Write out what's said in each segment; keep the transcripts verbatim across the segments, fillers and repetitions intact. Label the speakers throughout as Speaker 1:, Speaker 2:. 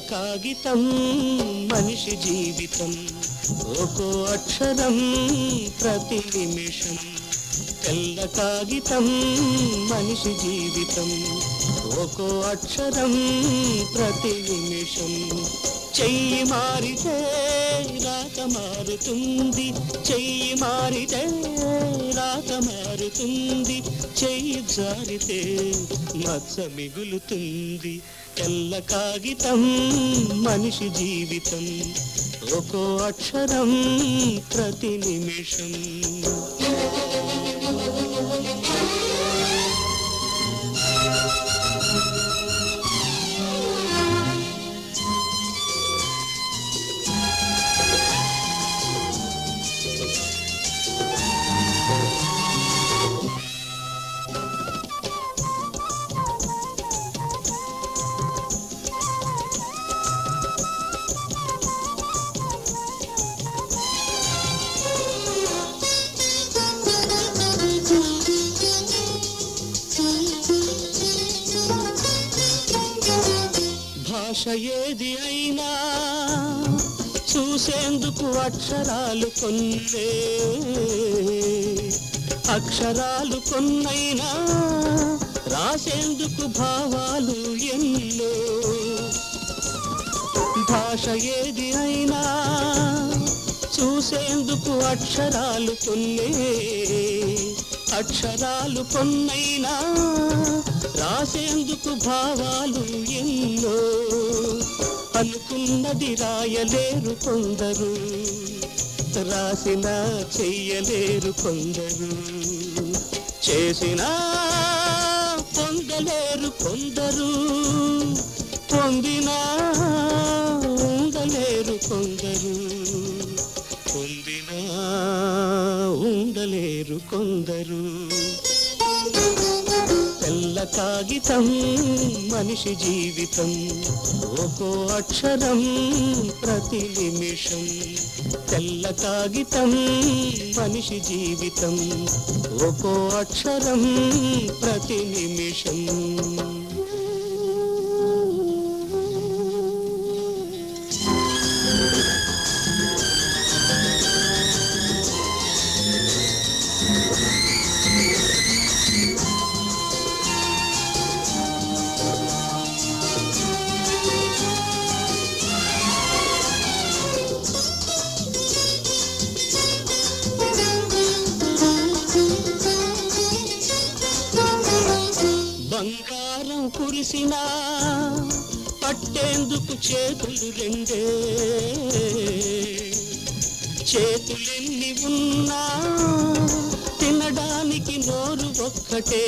Speaker 1: కాగితం మనిషి జీవితం ఒక్కో అక్షరం ప్రతి నిమిషం తెల్ల కాగితం మనిషి జీవితం ఒక్కో అక్షరం ప్రతి నిమిషం చెయ్యి మారితే రాత మారుతుంది చెయ్యి మారితే రాత మారుతుంది చెయ్యి జారితే మచ్చ మిగులుతుంది తెల్ల కాగితం మనిషి జీవితం ఒక్కో అక్షరం ప్రతి నిమిషం ఏది అయినా చూసేందుకు అక్షరాలు కొన్నే అక్షరాలు కొన్నైనా రాసేందుకు భావాలు ఎన్నో భాష ఏది అయినా చూసేందుకు అక్షరాలు కొన్నే అక్షరాలు కొన్నైనా రాసేందుకు భావాలు ఎన్నో అనుకున్నది రాయలేరు కొందరు రాసినా చెయ్యలేరు కొందరు చేసినా పొందలేరు కొందరు పొందినా ఉండలేరు కొందరు పొందినా ఉండలేరు కొందరు తెల్ల కాగితం మనిషి జీవితం ఒక్కో అక్షరం ప్రతి నిమిషం తెల్ల కాగితం మనిషి జీవితం ఒక్కో అక్షరం ప్రతి నిమిషం బంగారం కురిసినా పట్టేందుకు చేతులు రెండే చేతులెన్ని ఉన్నా తినడానికి నోరు ఒక్కటే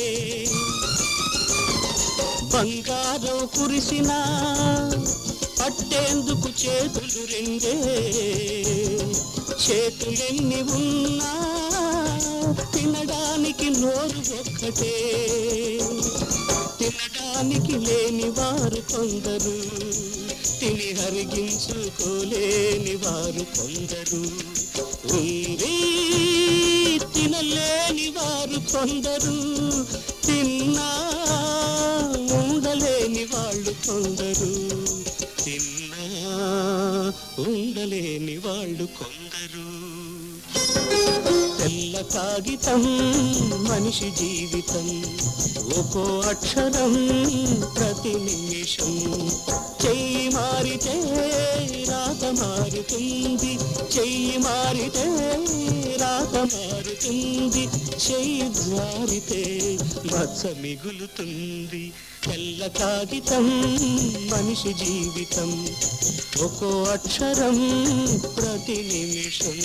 Speaker 1: బంగారం కురిసినా పట్టేందుకు చేతులు రెండే చేతులెన్ని ఉన్నా తినడానికి నోరు ఒక్కటే తినడానికి లేని వారు కొందరు తిని హరిగించుకోలేని వారు కొందరు ఉంది తినలేని వారు కొందరు తిన్నా ఉండలేని వాళ్ళు కొందరు తిన్నా ఉండలేని వాళ్ళు కొందరు తెల్ల కాగితం మనిషి జీవితం ఒక్కో అక్షరం ప్రతి నిమిషం చెయ్యి మారితే రాత మారుతుంది చెయ్యి మారితే రాత మారుతుంది చెయ్యి జారితే మచ్చ మిగులుతుంది తెల్ల కాగితం మనిషి జీవితం ఒక్కో అక్షరం ప్రతి నిమిషం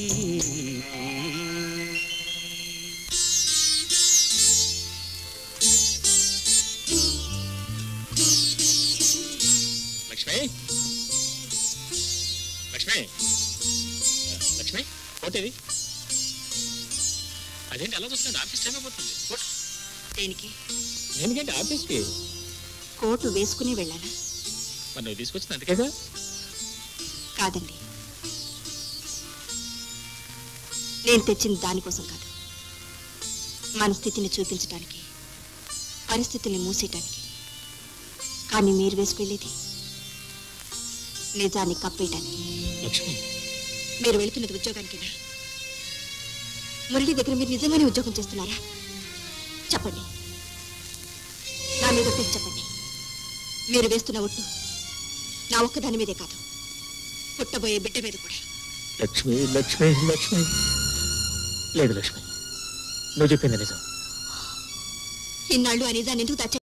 Speaker 2: లక్ష్మి లక్ష్మి లక్ష్మి కోటేది అదేంటి అలా చూస్తుంది ఆఫీస్ టైం అయిపోతుంది కోట్
Speaker 3: దేనికి
Speaker 2: దేనికంటే ఆఫీస్కి
Speaker 3: కోటు వేసుకుని వెళ్ళాలా
Speaker 2: మరి నువ్వు తీసుకొచ్చింది అందుకేగా
Speaker 3: కాదండి నేను తెచ్చింది దానికోసం కాదు మన స్థితిని చూపించడానికి పరిస్థితుల్ని మూసేయటానికి కానీ మీరు వేసుకెళ్ళేది నిజాన్ని కప్పేయటానికి.
Speaker 2: లక్ష్మి,
Speaker 3: మీరు వెళుతున్నది ఉద్యోగానికేనా? మురళి దగ్గర మీరు నిజంగానే ఉద్యోగం చేస్తున్నారా? చెప్పండి, నా మీద ఒట్టేసి చెప్పండి. మీరు వేస్తున్న ఒట్టు నా ఒక్కదాని మీదే కాదు, పుట్టబోయే బిడ్డ మీద కూడా.
Speaker 2: లక్ష్మి, లక్ష్మి, లక్ష్మి. లేదు లక్ష్మి, నువ్వు చెప్పింది నిజం.
Speaker 3: ఇన్నాళ్ళు ఆ నిజాన్ని ఎందుకు దాచారు?